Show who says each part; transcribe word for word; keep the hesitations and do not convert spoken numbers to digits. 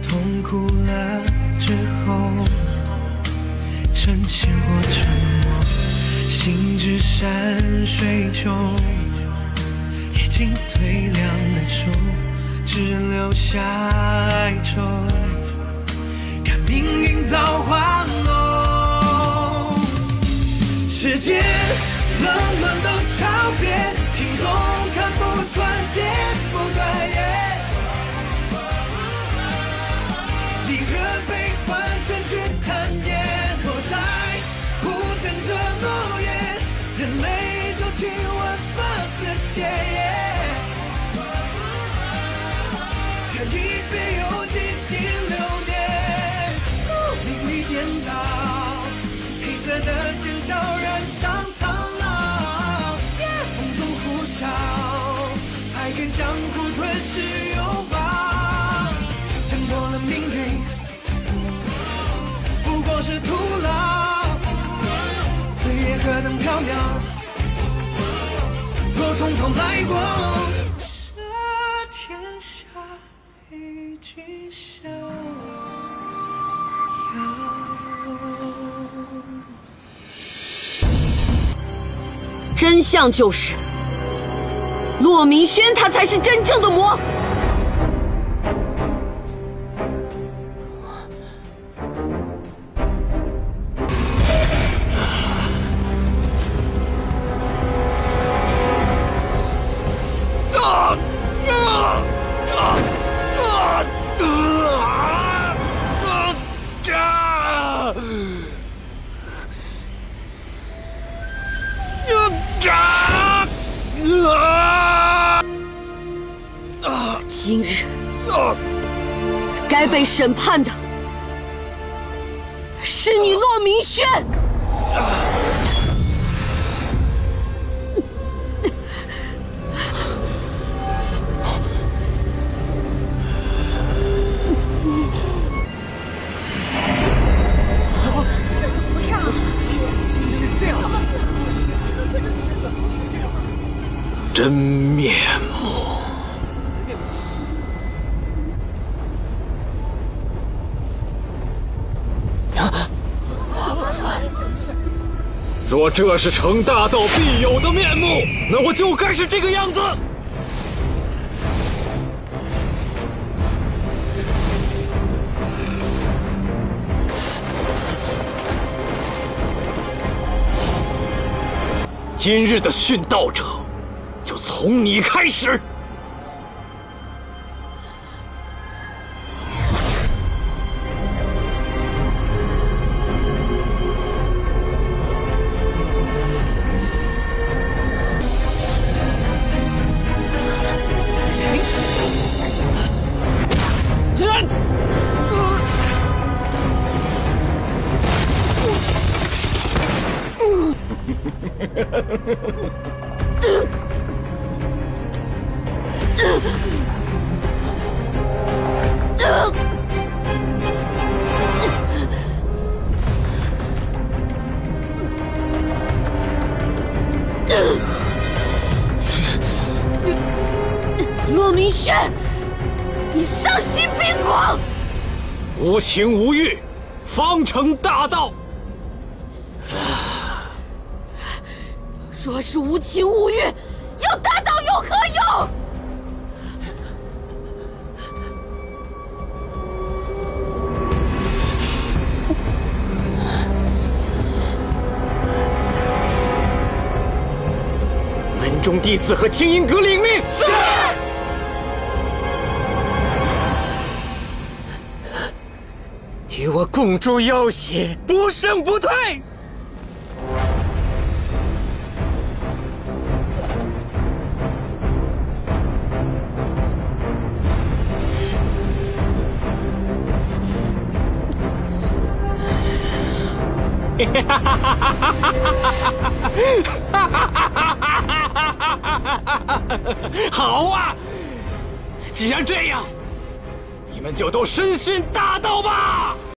Speaker 1: 痛苦了之后，趁钱或沉默，心之山水中，已经褪凉了愁，只留下哀愁，看命运造化浓。世间冷暖都超别，情总看不穿，剪不断也。离合悲欢，成去坦言，我在苦等着诺言，人类就亲吻发丝血液。这一别又几经流年，命里颠倒，黑色的剑鞘染上苍老，风中呼啸，还肯相互吞噬拥抱，挣脱了命运，不过是徒劳。岁月何等缥缈，若从头来过。逍遥。
Speaker 2: 真相就是，骆明轩他才是真正的魔。今日该被审判的是你骆明轩。
Speaker 3: 真面目。若这是成大道必有的面目，那我就该是这个样子。今日的殉道者，就从你开始。
Speaker 2: 骆明轩，你丧心病狂！
Speaker 3: 无情无欲，方成大道。
Speaker 2: 若是无情无欲，要大道有何用？
Speaker 3: 门中弟子和青音阁领命。是。与我共筑要挟，不胜不退。哈哈哈哈！好啊，既然这样，你们就都身殉大道吧！